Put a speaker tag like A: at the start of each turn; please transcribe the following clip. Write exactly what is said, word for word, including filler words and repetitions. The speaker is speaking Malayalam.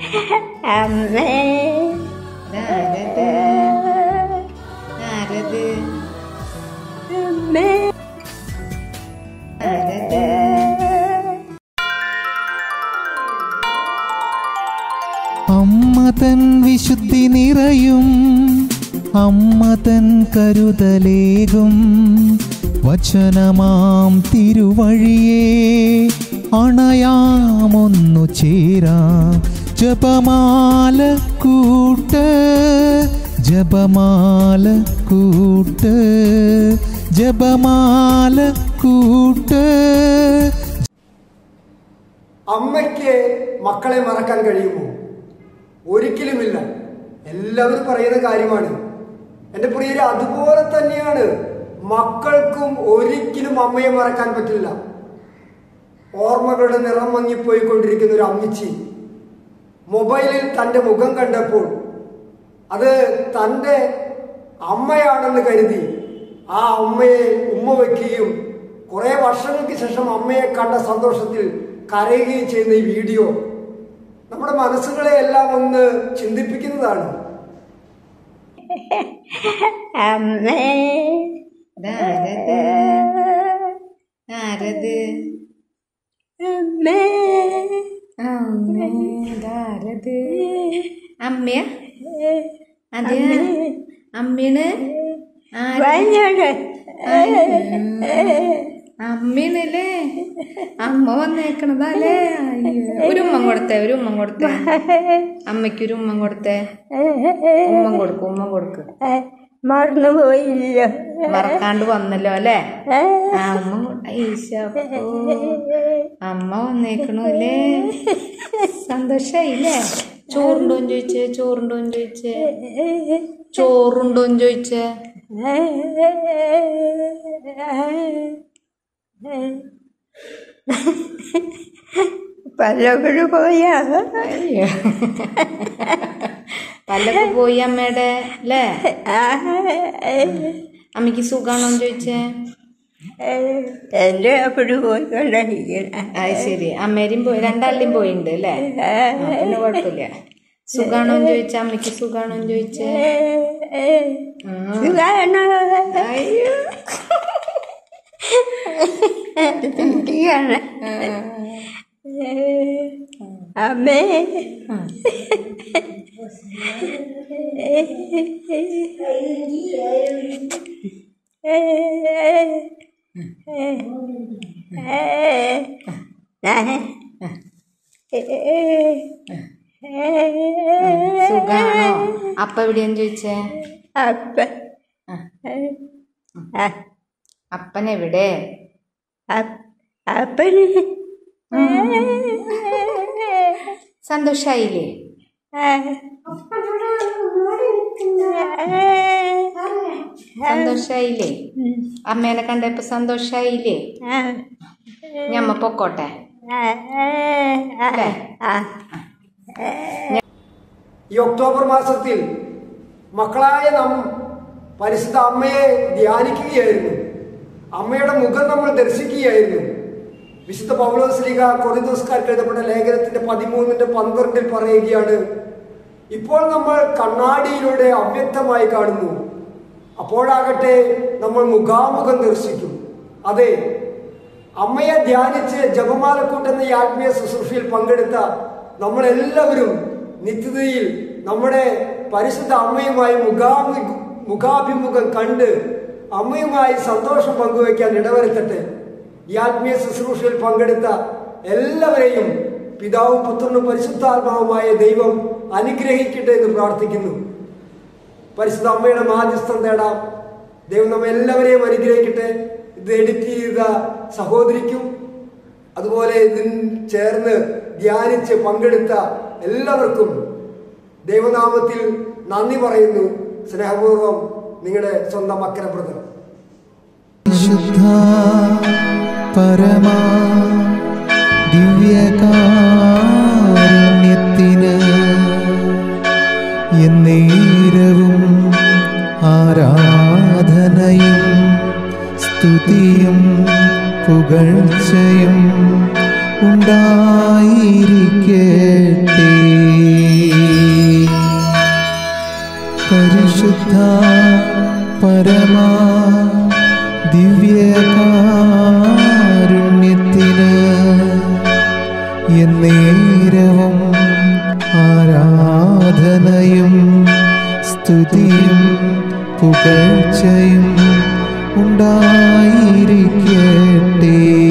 A: അമ്മേ
B: ആരത് ആരത്
A: അമ്മേ
B: ആരത്
C: അമ്മ തൻ വിശുദ്ധി നിറയും അമ്മ തൻ കരുതലേകും വചനമാം തിരുവഴിയേ അണയാമൊന്നു ചേരാം ജപമാല കൂട്ട് ജപമാല കൂട്ട് ജപമാല കൂട്ട്.
D: അമ്മയ്ക്ക് മക്കളെ മറക്കാൻ കഴിയുമോ? ഒരിക്കലുമില്ല. എല്ലാവരും പറയുന്ന കാര്യമാണ്. എൻ്റെ പ്രിയരെ, അതുപോലെ തന്നെയാണ് മക്കൾക്കും ഒരിക്കലും അമ്മയെ മറക്കാൻ പറ്റില്ല. ഓർമ്മകളുടെ നിറം മങ്ങിപ്പോയിക്കൊണ്ടിരിക്കുന്ന ഒരു അമ്മച്ചി മൊബൈലിൽ തൻ്റെ മുഖം കണ്ടപ്പോൾ അത് തൻ്റെ അമ്മയാണെന്ന് കരുതി ആ അമ്മയെ ഉമ്മ വയ്ക്കുകയും കുറേ വർഷങ്ങൾക്ക് ശേഷം അമ്മയെ കണ്ട സന്തോഷത്തിൽ കരയുകയും ചെയ്യുന്ന ഈ വീഡിയോ നമ്മുടെ മനസ്സുകളെ എല്ലാം ഒന്ന് ചിന്തിപ്പിക്കുന്നതാണ്.
A: അമ്മേ
B: ആരത് ആരത്
A: അമ്മേ
B: അമ്മേ ആരത് അമ്മയാ? അതെ അമ്മയാണ്. അമ്മയാണല്ലേ? അമ്മ വന്നേക്കണതല്ലേ? ഒരു ഉമ്മ കൊടുത്തേ, ഒരു ഉമ്മ കൊടുത്തേ അമ്മയ്ക്ക്, ഒരു ഉമ്മ കൊടുത്തേ. ഉമ്മ കൊടുക്കും, ഉമ്മ കൊടുക്ക്.
A: മറന്നു പോയില്ല,
B: മറക്കാണ്ട് വന്നല്ലോ അല്ലേ? ആ ഉമ്മ ഈശോ, അമ്മ വന്നേക്കണു അല്ലേ? സന്തോഷായില്ലേ? ചോറുണ്ടോന്ന് ചോദിച്ചേ, ചോറുണ്ടോന്ന് ചോദിച്ചേ, ചോറുണ്ടോന്ന് ചോദിച്ചേ.
A: പല്ലൊക്കെ പോയാ?
B: പല്ലൊക്കെ പോയി അമ്മയുടെ അല്ലേ? അമ്മക്ക് സുഖാണോന്ന് ചോദിച്ചേ.
A: എന്റെ അപ്പടി പോയിക്കൊണ്ടിരിക്കണ.
B: അത് ശരി, അമ്മേരും പോയി, രണ്ടാളുടെയും പോയിണ്ട് അല്ലേ? പിന്നെ കുഴപ്പമില്ല. സുഖാണോന്ന് ചോദിച്ച അമ്മക്ക്, സുഖാണോന്ന് ചോദിച്ചേ.
A: സുഖാണോ?
B: അയ്യോ
A: അമ്മേ
B: സുഖാണോ? അപ്പ എവിടെയാന്ന് ചോദിച്ചേ.
A: അപ്പ
B: അപ്പൻ എവിടെ?
A: അപ്പന്
B: സന്തോഷായില്ലേ? സന്തോഷായില്ലേ? അമ്മേനെ കണ്ടപ്പോ സന്തോഷായില്ലേ? ഞമ്മ പൊക്കോട്ടെ.
D: ഈ ഒക്ടോബർ മാസത്തിൽ മക്കളായ നാം പരിശുദ്ധ അമ്മയെ ധ്യാനിക്കുകയായിരുന്നു. അമ്മയുടെ മുഖം നമ്മൾ ദർശിക്കുകയായിരുന്നു. വിശുദ്ധ പൗലോസ്ലീഹ കൊറിന്തോസ്കാർക്ക് എഴുതപ്പെട്ട ലേഖനത്തിന്റെ പതിമൂന്നിന്റെ പന്ത്രണ്ടിൽ പറയുകയാണ്, ഇപ്പോൾ നമ്മൾ കണ്ണാടിയിലൂടെ അവ്യക്തമായി കാണുന്നു, അപ്പോഴാകട്ടെ നമ്മൾ മുഖാമുഖം ദർശിക്കും. അതെ, അമ്മയെ ധ്യാനിച്ച് ജപമാലക്കൂട്ടെന്ന ഈ ആത്മീയ ശുശ്രൂഷയിൽ പങ്കെടുത്ത നമ്മളെല്ലാവരും നിത്യതയിൽ നമ്മുടെ പരിശുദ്ധ അമ്മയുമായി മുഖാമു മുഖാഭിമുഖം കണ്ട് അമ്മയുമായി സന്തോഷം പങ്കുവയ്ക്കാൻ ഇടവരുത്തട്ടെ. ഈ ആത്മീയ ശുശ്രൂഷയിൽ പങ്കെടുത്ത എല്ലാവരെയും പിതാവും പുത്രനും പരിശുദ്ധാത്മാവുമായ ദൈവം അനുഗ്രഹിക്കട്ടെ എന്ന് പ്രാർത്ഥിക്കുന്നു. പരിശുദ്ധ അമ്മയുടെ മാധ്യസ്ഥം തേടാം. ദൈവം നമ്മെ എല്ലാവരെയും അനുഗ്രഹിക്കട്ടെ. ഇത് എഡിറ്റ് ചെയ്ത സഹോദരിക്കും അതുപോലെ ഇതിന് ചേർന്ന് ധ്യാനിച്ച് പങ്കെടുത്ത എല്ലാവർക്കും ദൈവനാമത്തിൽ നന്ദി പറയുന്നു. സ്നേഹപൂർവ്വം നിങ്ങളുടെ സ്വന്തം അക്കര ബ്രദർ.
C: ശുദ്ധ പരമാ ദിവ്യകാരുണ്യത്തിന് എന്നേരവും ആരാധനയും സ്തുതിയും പുകഴ്ചയും ഉണ്ടായിരിക്കട്ടെ. പരിശുദ്ധ പരമാ ദിവ്യകാരുണ്യത്തിന് എന്നേരവും ആരാധനയും സ്തുതിയും പുകഴ്ചയും ഉണ്ടായിരിക്കട്ടെ.